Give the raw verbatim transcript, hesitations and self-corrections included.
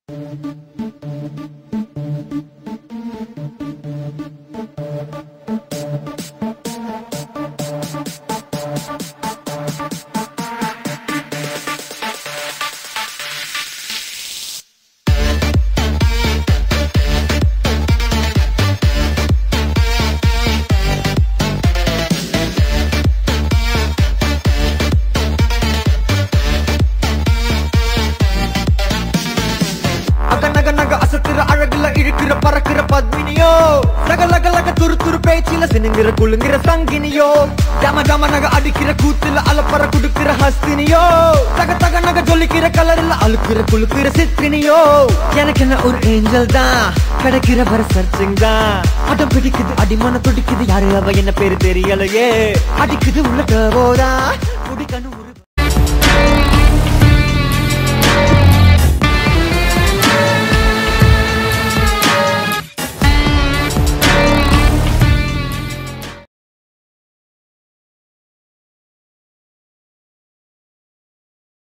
இழுக்கிற பறக்கிற பத்மினியோ சகலகலக துரு துரு பேச்சில சினுங்கிற குளுங்கிற சங்கினியோ ஜம ஜம நக அடிக்கிற கூத்துல அலப்பற குடுக்கிற ஹஸ்தினியோ தக தக நக ஜொலிக்கிற கலர்ல அழுக்கிற குளுக்கிற சித்தினியோ எனக்கு என்ன ஒரு ஏஞ்சல் தான் கிடைக்கிற வர சர்ச்சிங் தான் அடம் பிடிக்குது அடிமன துடிக்குது யாரு அவ என்ன பேரு தெரியலையே அடிக்குது உள்ள போதா குடிக்கணும்